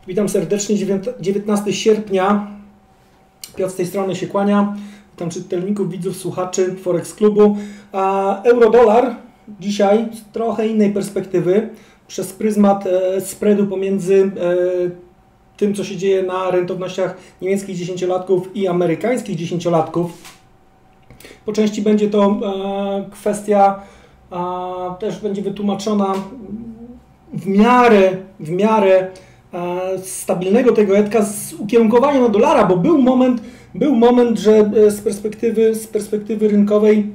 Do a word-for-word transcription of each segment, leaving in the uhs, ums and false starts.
Witam serdecznie, dziewiętnastego sierpnia. Piotr z tej strony się kłania. Witam czytelników, widzów, słuchaczy Forex Klubu. A euro-dolar dzisiaj z trochę innej perspektywy, przez pryzmat e, spreadu pomiędzy e, tym, co się dzieje na rentownościach niemieckich dziesięciolatków i amerykańskich dziesięciolatków. Po części będzie to e, kwestia, a, też będzie wytłumaczona w miarę, w miarę e, stabilnego tego etka z ukierunkowaniem na dolara, bo był moment, był moment, że z perspektywy, z perspektywy rynkowej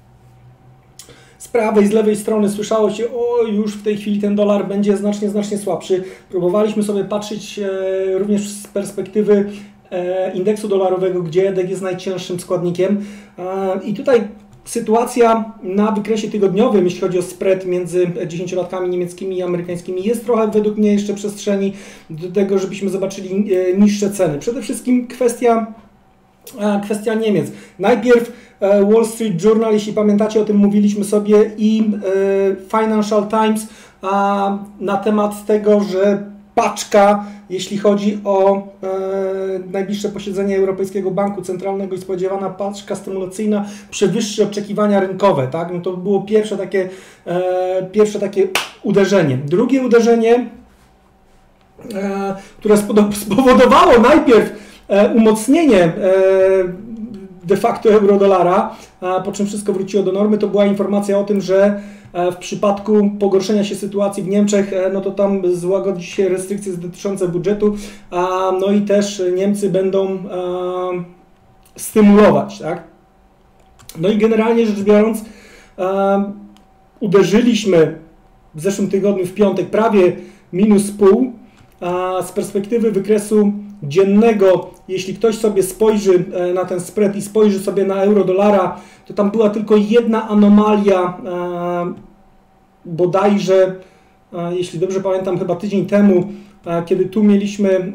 z prawej, z lewej strony słyszało się, o już w tej chwili ten dolar będzie znacznie, znacznie słabszy. Próbowaliśmy sobie patrzeć e, również z perspektywy e, indeksu dolarowego, gdzie edek jest najcięższym składnikiem. E, I tutaj sytuacja na wykresie tygodniowym, jeśli chodzi o spread między dziesięciolatkami niemieckimi i amerykańskimi, jest trochę według mnie jeszcze przestrzeni do tego, żebyśmy zobaczyli e, niższe ceny. Przede wszystkim kwestia, e, kwestia Niemiec. Najpierw Wall Street Journal, jeśli pamiętacie, o tym mówiliśmy sobie, i Financial Times na temat tego, że paczka, jeśli chodzi o najbliższe posiedzenie Europejskiego Banku Centralnego i spodziewana paczka stymulacyjna przewyższy oczekiwania rynkowe, tak? No to było pierwsze takie, pierwsze takie uderzenie. Drugie uderzenie, które spowodowało najpierw umocnienie de facto euro-dolara, po czym wszystko wróciło do normy, to była informacja o tym, że w przypadku pogorszenia się sytuacji w Niemczech, no to tam złagodzi się restrykcje dotyczące budżetu, no i też Niemcy będą stymulować, tak? No i generalnie rzecz biorąc, uderzyliśmy w zeszłym tygodniu w piątek prawie minus pół, a z perspektywy wykresu dziennego, jeśli ktoś sobie spojrzy na ten spread i spojrzy sobie na euro-dolara, to tam była tylko jedna anomalia, bodajże, jeśli dobrze pamiętam, chyba tydzień temu, kiedy tu mieliśmy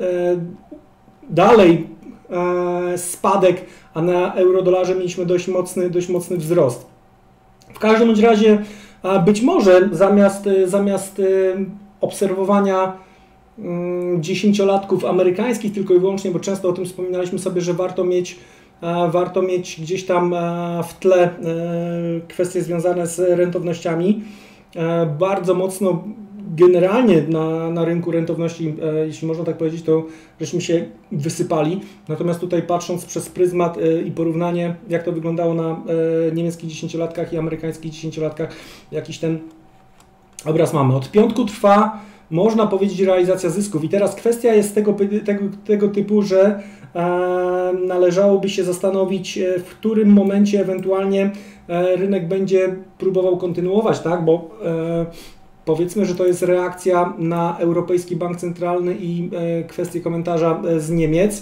dalej spadek, a na euro-dolarze mieliśmy dość mocny, dość mocny wzrost. W każdym bądź razie być może zamiast, zamiast obserwowania dziesięciolatków amerykańskich tylko i wyłącznie, bo często o tym wspominaliśmy sobie, że warto mieć, warto mieć gdzieś tam w tle kwestie związane z rentownościami. Bardzo mocno generalnie na, na rynku rentowności, jeśli można tak powiedzieć, to żeśmy się wysypali. Natomiast tutaj patrząc przez pryzmat i porównanie, jak to wyglądało na niemieckich dziesięciolatkach i amerykańskich dziesięciolatkach, jakiś ten obraz mamy. Od piątku trwa, można powiedzieć, realizacja zysków. I teraz kwestia jest tego, tego, tego typu, że e, należałoby się zastanowić, w którym momencie ewentualnie e, rynek będzie próbował kontynuować, tak? Bo e, powiedzmy, że to jest reakcja na Europejski Bank Centralny i e, kwestię komentarza z Niemiec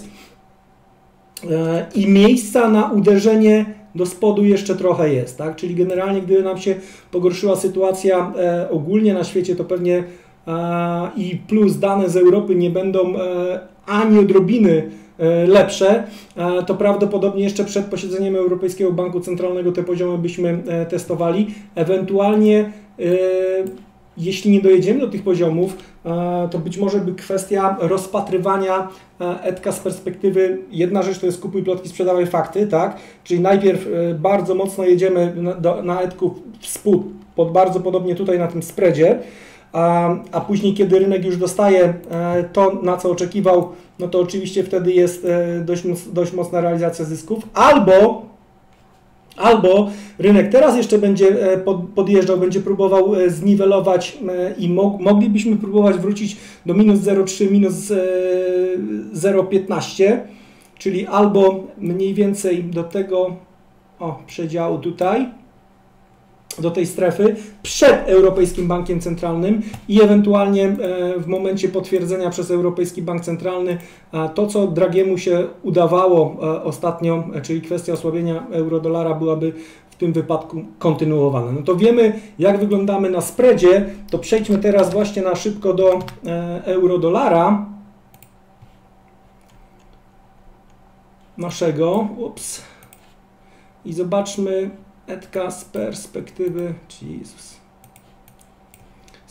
e, i miejsca na uderzenie do spodu jeszcze trochę jest, tak? Czyli generalnie, gdyby nam się pogorszyła sytuacja e, ogólnie na świecie, to pewnie i plus dane z Europy nie będą ani odrobiny lepsze, to prawdopodobnie jeszcze przed posiedzeniem Europejskiego Banku Centralnego te poziomy byśmy testowali. Ewentualnie, jeśli nie dojedziemy do tych poziomów, to być może by kwestia rozpatrywania etka z perspektywy, jedna rzecz to jest kupuj plotki, sprzedawaj fakty, tak? Czyli najpierw bardzo mocno jedziemy na, do, na etku w spód, pod, bardzo podobnie tutaj na tym spreadzie, A, a później, kiedy rynek już dostaje to, na co oczekiwał, no to oczywiście wtedy jest dość, dość mocna realizacja zysków. Albo, albo rynek teraz jeszcze będzie pod, podjeżdżał, będzie próbował zniwelować i mo, moglibyśmy próbować wrócić do minus zero przecinek trzy, minus zero przecinek piętnaście, czyli albo mniej więcej do tego o, przedziału tutaj, do tej strefy przed Europejskim Bankiem Centralnym i ewentualnie w momencie potwierdzenia przez Europejski Bank Centralny to, co Dragiemu się udawało ostatnio, czyli kwestia osłabienia euro-dolara, byłaby w tym wypadku kontynuowana. No to wiemy, jak wyglądamy na spreadzie, to przejdźmy teraz właśnie na szybko do euro-dolara naszego. Ups. I zobaczmy etka z perspektywy, Jezus,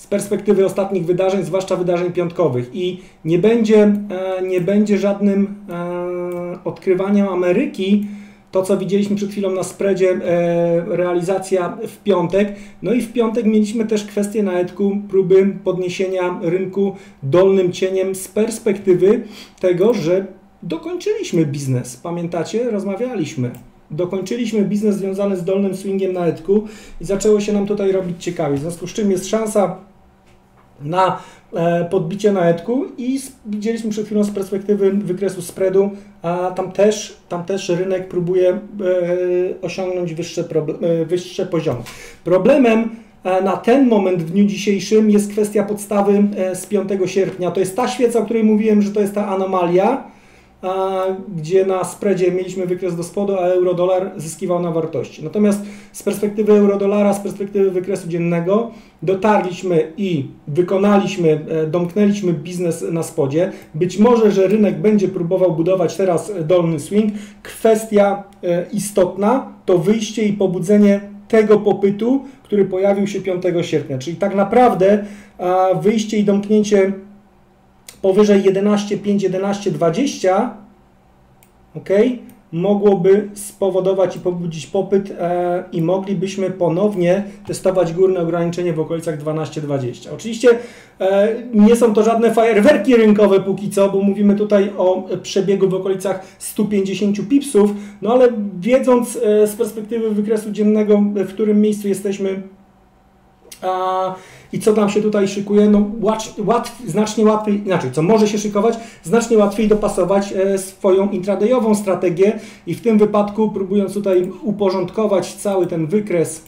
z perspektywy ostatnich wydarzeń, zwłaszcza wydarzeń piątkowych i nie będzie, nie będzie żadnym odkrywaniem Ameryki to, co widzieliśmy przed chwilą na spreadzie, realizacja w piątek. No i w piątek mieliśmy też kwestię na Etku, próby podniesienia rynku dolnym cieniem z perspektywy tego, że dokończyliśmy biznes. Pamiętacie? Rozmawialiśmy. Dokończyliśmy biznes związany z dolnym swingiem na Etku i zaczęło się nam tutaj robić ciekawie. W związku z czym jest szansa na podbicie na Etku i widzieliśmy przed chwilą z perspektywy wykresu spreadu, a tam też, tam też rynek próbuje osiągnąć wyższe, wyższe poziomy. Problemem na ten moment w dniu dzisiejszym jest kwestia podstawy z piątego sierpnia. To jest ta świeca, o której mówiłem, że to jest ta anomalia, gdzie na spreadzie mieliśmy wykres do spodu, a euro-dolar zyskiwał na wartości. Natomiast z perspektywy euro-dolara, z perspektywy wykresu dziennego dotarliśmy i wykonaliśmy, domknęliśmy biznes na spodzie. Być może, że rynek będzie próbował budować teraz dolny swing. Kwestia istotna to wyjście i pobudzenie tego popytu, który pojawił się piątego sierpnia. Czyli tak naprawdę wyjście i domknięcie powyżej jedenaście pięć, jedenaście dwadzieścia, ok, mogłoby spowodować i pobudzić popyt e, i moglibyśmy ponownie testować górne ograniczenie w okolicach dwanaście dwadzieścia. Oczywiście e, nie są to żadne fajerwerki rynkowe póki co, bo mówimy tutaj o przebiegu w okolicach stu pięćdziesięciu pipsów, no ale wiedząc e, z perspektywy wykresu dziennego, w którym miejscu jesteśmy, a, i co nam się tutaj szykuje, no łatw, łatw, znacznie łatwiej, inaczej, co może się szykować, znacznie łatwiej dopasować e, swoją intradayową strategię i w tym wypadku, próbując tutaj uporządkować cały ten wykres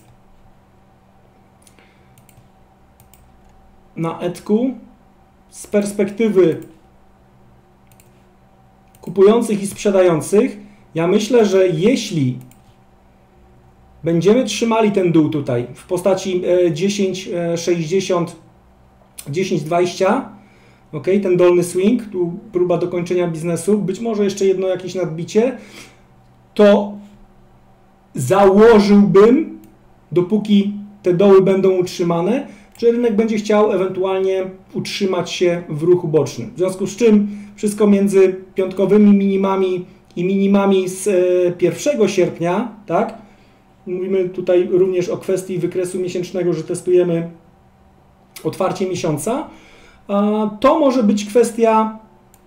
na Etku z perspektywy kupujących i sprzedających, ja myślę, że jeśli będziemy trzymali ten dół tutaj w postaci dziesięć sześćdziesiąt, dziesięć dwadzieścia, ok, ten dolny swing, tu próba dokończenia biznesu, być może jeszcze jedno jakieś nadbicie, to założyłbym, dopóki te doły będą utrzymane, że rynek będzie chciał ewentualnie utrzymać się w ruchu bocznym. W związku z czym wszystko między piątkowymi minimami i minimami z pierwszego sierpnia, tak? Mówimy tutaj również o kwestii wykresu miesięcznego, że testujemy otwarcie miesiąca. To może być kwestia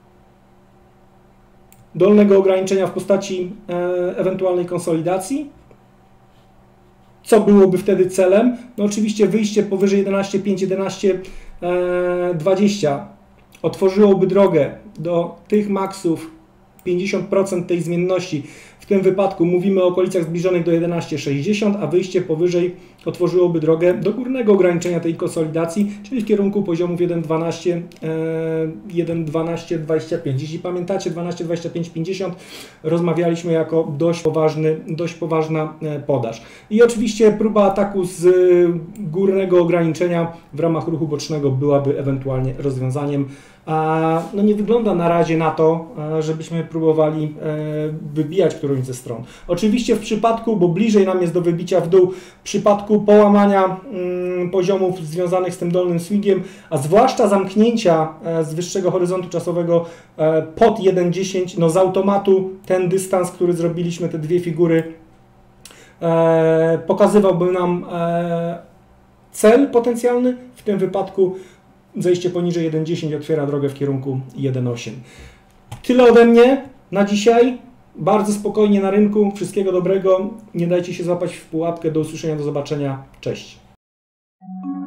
dolnego ograniczenia w postaci ewentualnej konsolidacji. Co byłoby wtedy celem? No oczywiście wyjście powyżej jedenaście pięć, jedenaście dwadzieścia otworzyłoby drogę do tych maksów pięćdziesiąt procent tej zmienności. W tym wypadku mówimy o okolicach zbliżonych do jedenaście sześćdziesiąt, a wyjście powyżej otworzyłoby drogę do górnego ograniczenia tej konsolidacji, czyli w kierunku poziomów jeden dwanaście, jeden dwanaście dwadzieścia pięć. Jeśli pamiętacie, dwanaście dwadzieścia pięć pięćdziesiąt rozmawialiśmy jako dość poważny, dość poważna podaż. I oczywiście próba ataku z górnego ograniczenia w ramach ruchu bocznego byłaby ewentualnie rozwiązaniem. No nie wygląda na razie na to, żebyśmy próbowali wybijać którąś ze stron. Oczywiście w przypadku, bo bliżej nam jest do wybicia w dół, w przypadku połamania poziomów związanych z tym dolnym swingiem, a zwłaszcza zamknięcia z wyższego horyzontu czasowego pod jeden dziesięć, no z automatu ten dystans, który zrobiliśmy, te dwie figury, pokazywałby nam cel potencjalny, w tym wypadku zejście poniżej jeden dziesięć otwiera drogę w kierunku jeden osiem. Tyle ode mnie na dzisiaj. Bardzo spokojnie na rynku. Wszystkiego dobrego. Nie dajcie się złapać w pułapkę. Do usłyszenia, do zobaczenia. Cześć.